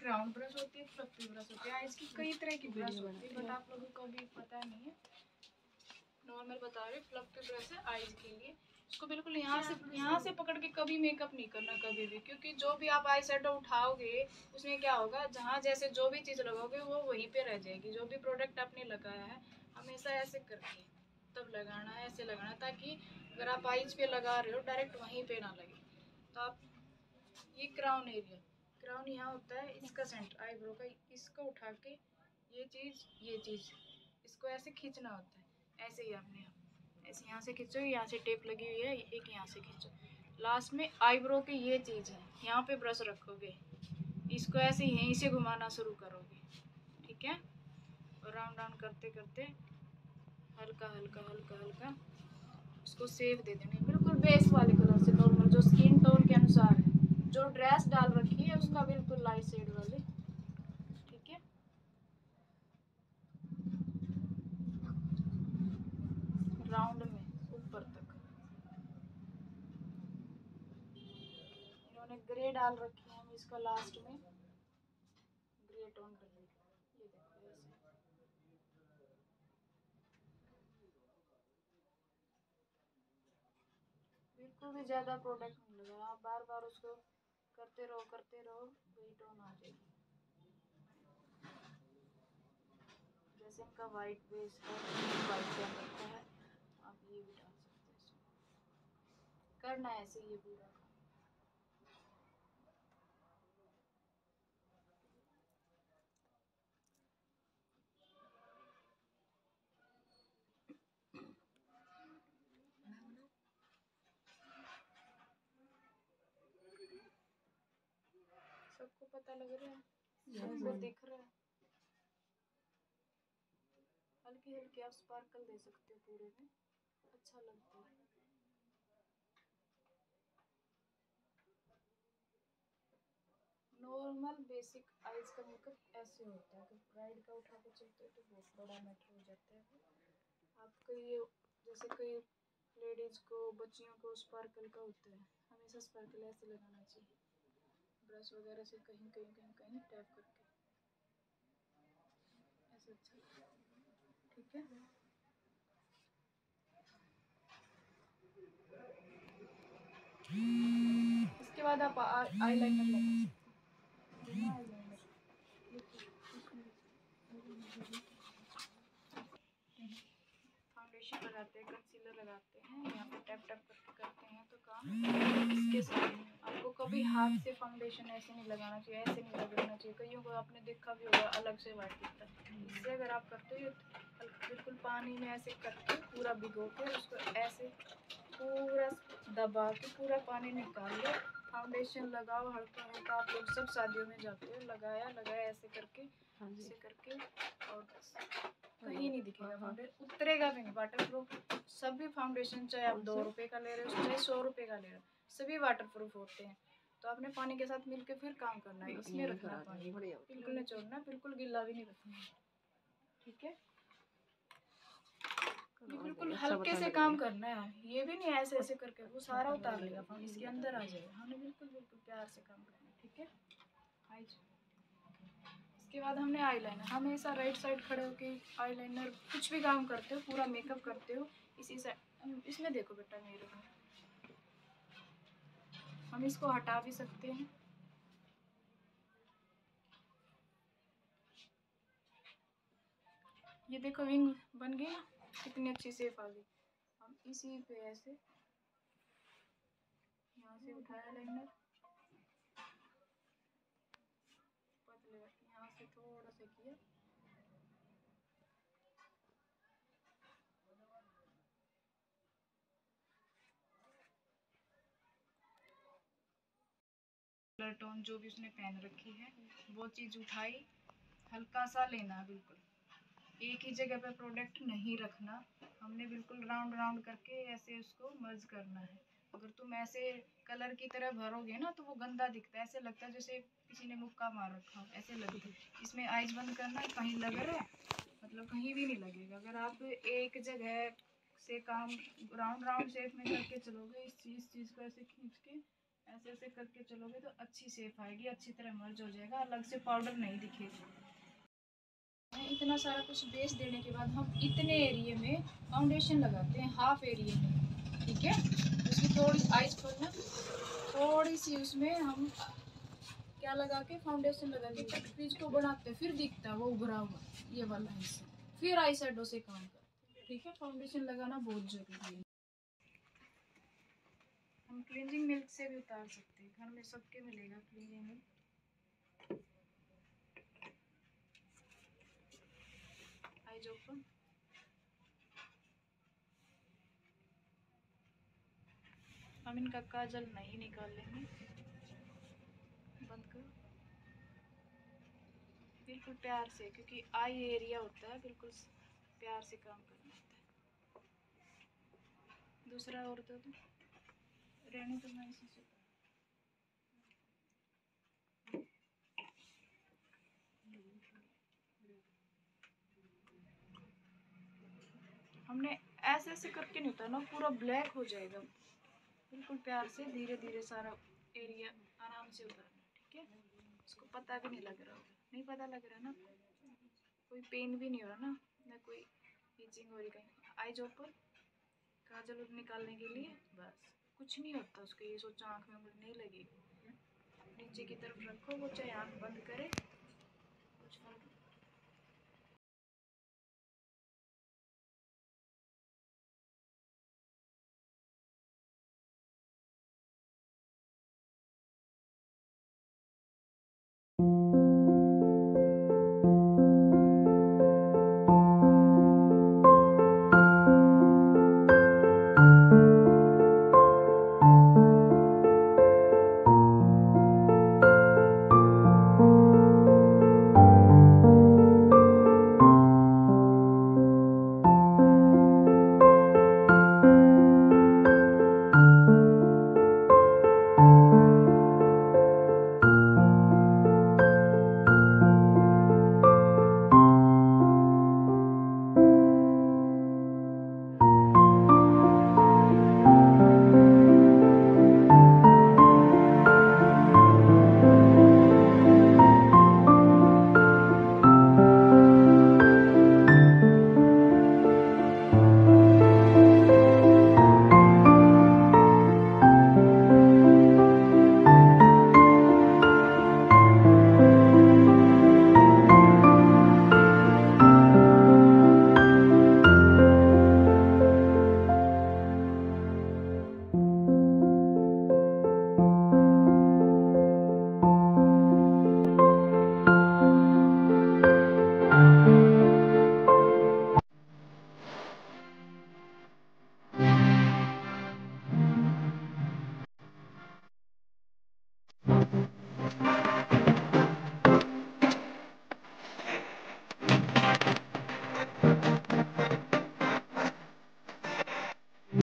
Round brush होती है, fluffy brush होती है, आइज की कई तरह की ब्रश होती है, बट आप लोगों को अभी पता नहीं है। नॉर्मल बता रहे, फ्लफी ब्रश है आइज के लिए। इसको बिल्कुल यहाँ से पकड़ के कभी मेकअप नहीं करना कभी भी, क्योंकि जो भी आप आई शेडो उठाओगे उसमें क्या होगा, जहाँ जैसे जो भी चीज़ लगाओगे वो वहीं पे रह जाएगी। जो भी प्रोडक्ट आपने लगाया है हमेशा ऐसे करके तब लगाना है, ऐसे लगाना, ताकि अगर आप आइज पे लगा रहे हो डायरेक्ट वहीं पे ना लगे। तो आप ये क्राउन एरिया, क्राउन यहाँ होता है, इसका सेंटर आईब्रो का, इसको उठा के ये चीज़ इसको ऐसे खींचना होता है। ऐसे ही आपने ऐसे यहाँ से खींचो, यहाँ से टेप लगी हुई है, एक यहाँ से खींचो। लास्ट में आईब्रो की ये चीज़ है, यहाँ पे ब्रश रखोगे, इसको ऐसे यहीं से घुमाना शुरू करोगे, ठीक है। और राउंड राउंड करते करते हल्का हल्का हल्का हल्का उसको सेव दे देना, बिल्कुल बेस वाले कलर से, नॉर्मल जो स्किन टोन के अनुसार है, जो ड्रेस डाल रखी है उसका बिल्कुल लाइट शेड वाले, ठीक है। राउंड में ऊपर तक इन्होंने ग्रे डाल रखी है, हम इसका लास्ट में ग्रे टोन कर देंगे। ये देखो ऐसे बिल्कुल भी ज़्यादा प्रोडक्ट नहीं लगा, आप बार बार उसको करते रहो, वही टोन आ जाएगी। जैसे इनका वाइट बेस है, वाइट टोन रखा है, आप ये भी डाल सकते हैं इसमें। करना है ऐसे ये पूरा काम। सबको पता लग रहा है, सबको दिख रहा है। हल्की हल्की आप स्पार्कल दे सकते हो पूरे में, अच्छा लगता है। नॉर्मल बेसिक आइज का मेकअप ऐसे होता है, अगर ब्राइड का उठा के चलते हो तो बहुत बड़ा मैटर हो जाता है। आप कई जैसे कई लेडीज को, बच्चियों को स्पार्कल का होता है, हमेशा स्पार्कल ऐसे लगाना चाहिए, ब्रश वगैरह से कहीं कहीं कहीं कहीं टैप करके ऐसे, अच्छा, ठीक है। इसके बाद आप आईलाइनर लगा सकते हैं, आईलाइनर फाउंडेशन लगाते हैं, कंसीलर लगाते हैं, यहाँ पे टैप टैप करके करते हैं तो काम इसके साथ। आपको कभी हाथ से फाउंडेशन ऐसे नहीं लगाना चाहिए, ऐसे नहीं लगाना चाहिए। कईयों को आपने देखा भी होगा अलग से वाइट दिखता है। इससे अगर आप करते हो बिल्कुल पानी में ऐसे करके पूरा भिगो के उसको ऐसे पूरा दबा के पूरा पानी निकाल लो, फाउंडेशन लगाओ हल्का हल्का। आप लोग सब शादियों में जाते हो, लगाया ऐसे करके, ऐसे करके, और कहीं नहीं दिखेगा फाउंडेशन, उतरेगा भी नहीं। वाटर प्रूफ सभी फाउंडेशन, चाहे आप 2 रुपये का ले रहे हो चाहे 100 रुपये का ले रहे हो, सभी वाटर प्रूफ होते हैं। तो आपने पानी के साथ मिलके फिर काम करना है, इसमें रखना पानी, बिल्कुल नहीं छोड़ना, बिल्कुल गीला भी नहीं रखना, ठीक है। ये बिल्कुल हल्के से काम करना है, ये भी नहीं ऐसे ऐसे करके वो सारा उतार लेगा, पानी इसके अंदर आ जाएगा। हमने बिल्कुल बिल्कुल प्यार से काम करना है, ठीक है। इसके बाद हमने आईलाइनर, हमेशा राइट साइड खड़े होके आईलाइनर कुछ भी काम करते हो, पूरा मेकअप करते हो इसी साइड। इसमें देखो बेटा मेरे को, हम इसको हटा भी सकते हैं। ये देखो विंग बन गई, कितनी अच्छी शेप आ गई। हम इसी पे ऐसे यहाँ से उठाया लाइनर, पतले यहाँ से थोड़ा सा किया, कलर टोन जो भी उसने पहन रखी है वो चीज़ उठाई, हल्का सा लेना है, बिल्कुल एक ही जगह पे प्रोडक्ट नहीं रखना। हमने बिल्कुल राउंड राउंड करके ऐसे उसको मर्ज करना है। अगर तुम ऐसे कलर की तरह भरोगे ना तो वो गंदा दिखता है, ऐसे लगता है जैसे किसी ने मुक्का मार रखा हो, ऐसे लगता है। इसमें आइज बंद करना, कहीं लग रहा है मतलब कहीं भी नहीं लगेगा। अगर आप एक जगह से काम राउंड राउंड शेप में करके चलोगे, इस चीज़ को ऐसे खींच के ऐसे ऐसे करके चलोगे तो अच्छी शेप आएगी, अच्छी तरह मर्ज हो जाएगा, अलग से पाउडर नहीं दिखेगा। इतना सारा कुछ बेस देने के बाद हम इतने एरिया में फाउंडेशन लगाते हैं, हाफ एरिया में, ठीक है। उसकी थोड़ी आइज खोलना, थोड़ी सी उसमें हम क्या लगा के फाउंडेशन लगा के कट पीच को बनाते हैं, फिर दिखता है वो उभरा हुआ ये वाला हिस्सा, फिर आई शेडो से काम करते हैं, ठीक है। फाउंडेशन लगाना बहुत जरूरी है। हम क्लींजिंग मिल्क से भी उतार सकते हैं, घर में सबके मिलेगा क्लींजिंग मिल्क। आइज ओपन, हम इनका काजल नहीं निकालेंगे, बंद करो बिल्कुल प्यार से, क्योंकि आई एरिया होता है, बिल्कुल प्यार से काम करना होता है। दूसरा और दो रहने तो मैं इसी से हमने ऐसे ऐसे करके नहीं उतारना, पूरा ब्लैक हो जाएगा। बिल्कुल प्यार से धीरे धीरे सारा एरिया आराम से उतारना, ठीक है। उसको पता भी नहीं लग रहा होगा, नहीं पता लग रहा ना, कोई पेन भी नहीं हो रहा ना, ना कोई ईचिंग हो रही कहीं। आइज ओपन, काजल निकालने के लिए बस कुछ नहीं होता उसको, ये सोचा आँख में उंगली नहीं लगेगी, नीचे की तरफ रखो, वो चाहे आँख बंद करे